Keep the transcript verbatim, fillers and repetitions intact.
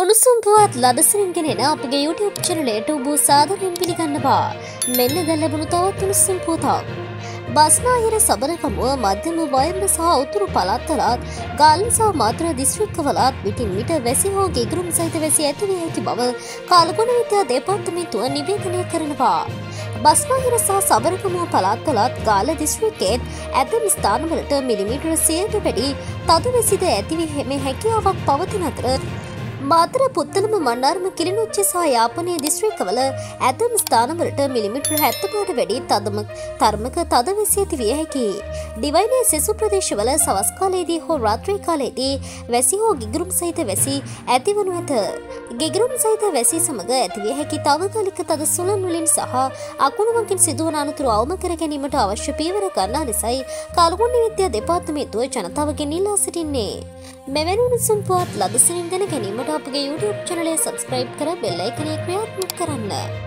උණුසුම් පුවත් ලදසරින් ගෙනෙන අපගේ YouTube චැනලයට ඔබ සාදරයෙන් පිළිගන්නවා. මෙන්න දැන් ලැබුණු තවත් උණුසුම් පුවතක්. බස්නාහිර සබරකමුව මධ්‍යම වයඹ සහ උතුරු පළාත්වලත් ගාල්ල සහ මාතර දිස්ත්‍රික්කවලත් විටින් විට වැසි හෝ ගිගුරුම් සහිත වැසි ඇතිවිය හැකි බව කාලගුණ විද්‍යා දෙපාර්තමේන්තුව නිවේදනය කරනවා. බස්නාහිර සහ සබරකමුව පළාත්වලත් ගාල්ල දිස්ත්‍රික්කයේත් ඇතැම් ස්ථානවලට මිලිමීටර සියයට වැඩි තද වැසිද ඇතිවිය හැකියාවක් පවතින අතර මාතර පුත්තලම මන්නාරම කිලිනොච්චි සහ යාපනයේ දිස්ත්‍රික්කවල ඇතැම් ස්ථානවලට මිලිමීටර හැත්තෑවට වැඩි තදම තරමක තද වැසි ඇති විය හැකියි. දිවයිනේ සෙසු ප්‍රදේශවල සවස් කාලයේදී හෝ රාත්‍රී කාලයේදී වැසි හෝ ගිගුරුම් සහිත වැසි ඇතිවනු ඇත. ගිගුරුම් සහිත වැසි සමග ඇතිවිය හැකි තාවකාලික තද සුළං වලින් සහ අකුණුවකින් සිදුවන අනතුරු අවම කර ගැනීමට අවශ්‍ය පියවර ගන්නා ලෙසයි කාලගුණ විද්‍යා දෙපාර්තමේන්තුව ජනතාවගෙන් ඉල්ලා සිටින්නේ. මෙවැනි උණුසුම් පුවත් ලදසරින් දැන ගැනීමට අපගේ YouTube චැනලය සබ්ස්ක්‍රයිබ් කර බෙල් අයිකනය ක්‍රියාත්මක කරන්න.